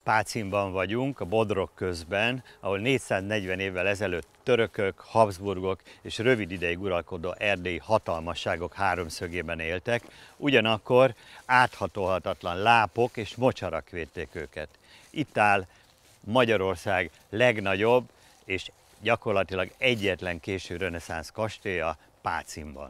Pácinban vagyunk, a Bodrog közben, ahol 440 évvel ezelőtt törökök, Habsburgok és rövid ideig uralkodó erdélyi hatalmasságok háromszögében éltek, ugyanakkor áthatolhatatlan lápok és mocsarak védték őket. Itt áll Magyarország legnagyobb és gyakorlatilag egyetlen késő reneszánsz kastélya Pácinban.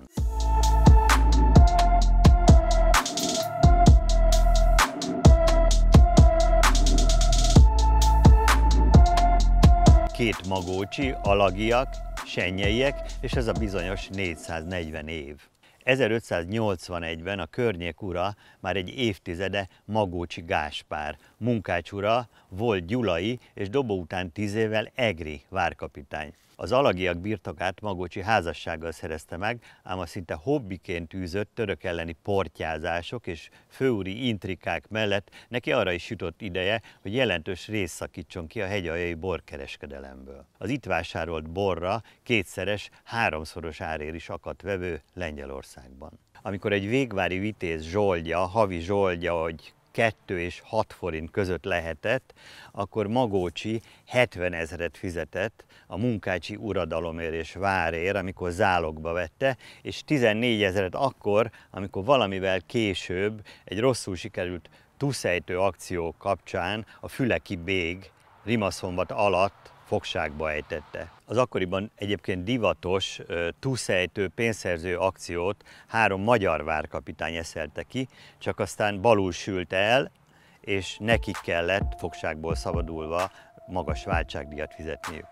Két magócsi, alagiak, sennyeiek, és ez a bizonyos 440 év. 1581-ben a környék ura már egy évtizede Magócsi Gáspár, Munkács ura, volt gyulai és Dobó után 10 évvel egri várkapitány. Az alagiak birtokát Magócsi házassággal szerezte meg, ám a szinte hobbiként űzött török elleni portyázások és főúri intrikák mellett neki arra is jutott ideje, hogy jelentős részt szakítson ki a hegyaljai borkereskedelemből. Az itt vásárolt borra kétszeres, háromszoros árér is akadt vevő Lengyelországban. Amikor egy végvári vitéz zsoldja, havi zsoldja, hogy 2 és 6 forint között lehetett, akkor Magócsi 70 000 fizetett a munkácsi uradalomért és várért, amikor zálogba vette, és 14 000 akkor, amikor valamivel később egy rosszul sikerült túszejtő akció kapcsán a füleki bég Rimaszombat alatt fogságba ejtette. Az akkoriban egyébként divatos túszejtő pénzszerző akciót 3 magyar várkapitány eszelte ki, csak aztán balul sült el, és nekik kellett fogságból szabadulva magas váltságdíjat fizetniük.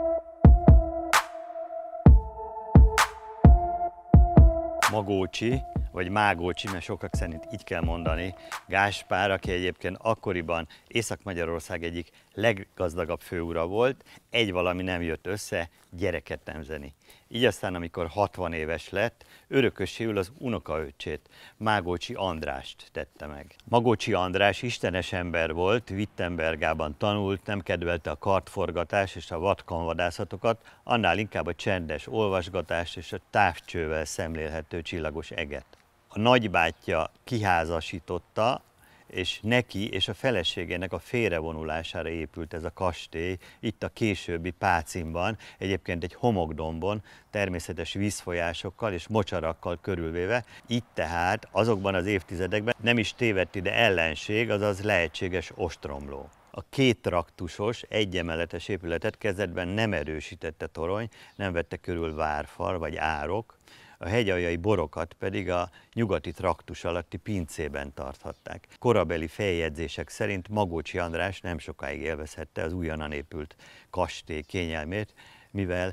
Magócsi, vagy Mágócsi, mert sokak szerint így kell mondani, Gáspár, aki egyébként akkoriban Észak-Magyarország egyik leggazdagabb főura volt, egy valami nem jött össze, gyereket nemzeni. Így aztán, amikor 60 éves lett, örököséül az unokaöccsét, Mágócsi Andrást tette meg. Magócsi András istenes ember volt, Wittenbergában tanult, nem kedvelte a kartforgatást és a vatkanvadászatokat, annál inkább a csendes olvasgatást és a távcsővel szemlélhető csillagos eget. A nagybátyja kiházasította, és neki és a feleségének a félrevonulására épült ez a kastély, itt a későbbi Pácinban, egyébként egy homokdombon, természetes vízfolyásokkal és mocsarakkal körülvéve. Itt tehát azokban az évtizedekben nem is tévedt ide ellenség, azaz lehetséges ostromló. A 2 traktusos, egyemeletes épületet kezdetben nem erősítette torony, nem vette körül várfal vagy árok, a hegyaljai borokat pedig a nyugati traktus alatti pincében tarthatták. Korabeli feljegyzések szerint Magócsi András nem sokáig élvezhette az újonnan épült kastély kényelmét, mivel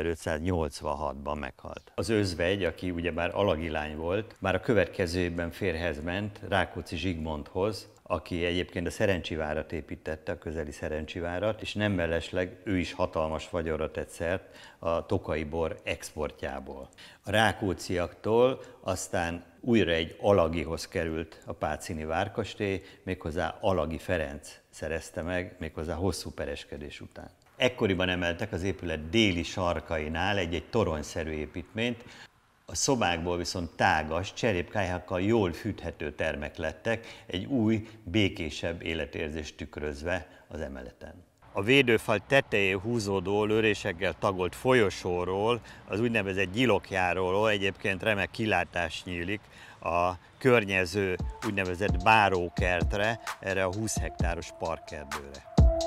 1586-ban meghalt. Az özvegy, aki ugyebár alagilány volt, már a következő évben férjhez ment Rákóczi Zsigmondhoz, aki egyébként a Szerencsivárat építette, a közeli Szerencsivárat, és nem mellesleg ő is hatalmas vagyonra tett szert a tokaji bor exportjából. A rákócziaktól aztán újra egy alagihoz került a pácini várkastély, méghozzá Alagi Ferenc szerezte meg, méghozzá hosszú pereskedés után. Ekkoriban emeltek az épület déli sarkainál egy toronyszerű építményt, a szobákból viszont tágas, cserépkályhákkal jól fűthető termek lettek, egy új, békésebb életérzést tükrözve az emeleten. A védőfal tetején húzódó, lörésekkel tagolt folyosóról, az úgynevezett gyilokjáról egyébként remek kilátás nyílik a környező úgynevezett bárókertre, erre a 20 hektáros parkerdőre.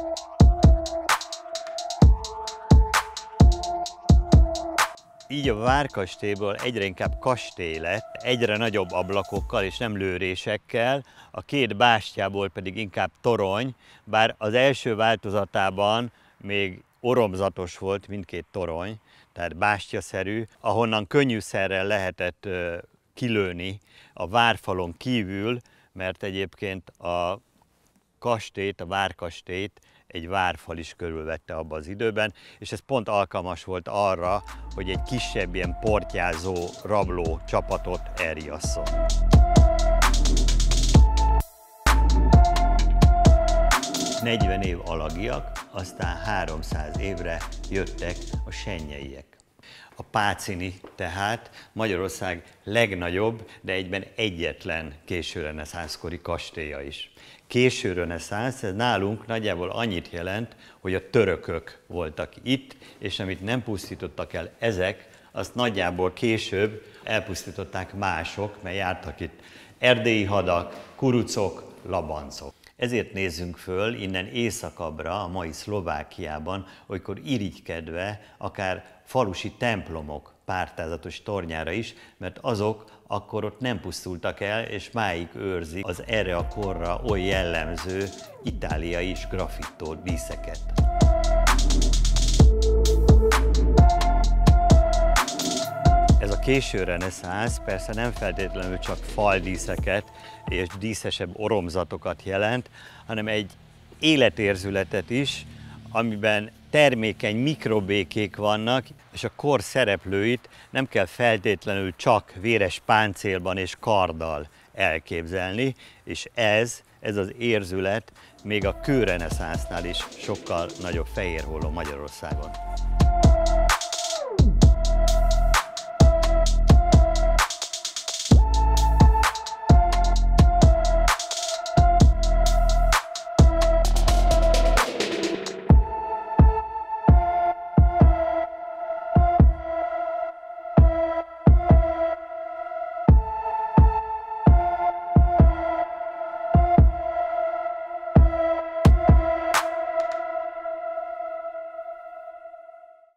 Így a várkastélyból egyre inkább kastély lett, egyre nagyobb ablakokkal és nem lőrésekkel, a 2 bástyából pedig inkább torony, bár az első változatában még oromzatos volt mindkét torony, tehát bástyaszerű, ahonnan könnyűszerrel lehetett kilőni a várfalon kívül, mert egyébként a kastélyt, a várkastélyt egy várfal is körülvette abban az időben, és ez pont alkalmas volt arra, hogy egy kisebb ilyen portyázó, rabló csapatot elriasszon. ...40 év alagiak, aztán 300 évre jöttek a sennyeiek. A Pácini tehát Magyarország legnagyobb, de egyben egyetlen késő reneszánszkori kastélya is. Késő reneszánsz, ez nálunk nagyjából annyit jelent, hogy a törökök voltak itt, és amit nem pusztítottak el ezek, azt nagyjából később elpusztították mások, mert jártak itt erdélyi hadak, kurucok, labancok. Ezért nézzünk föl innen északabbra, a mai Szlovákiában, olykor irigykedve akár falusi templomok pártázatos tornyára is, mert azok akkor ott nem pusztultak el, és máig őrzik az erre a korra oly jellemző itáliai és graffitó díszeket. Ez a késő reneszánsz persze nem feltétlenül csak faldíszeket és díszesebb oromzatokat jelent, hanem egy életérzületet is, amiben termékeny mikrobékék vannak, és a kor szereplőit nem kell feltétlenül csak véres páncélban és karddal elképzelni, és ez az érzület még a kőreneszánsztnál is sokkal nagyobb fehérholló Magyarországon.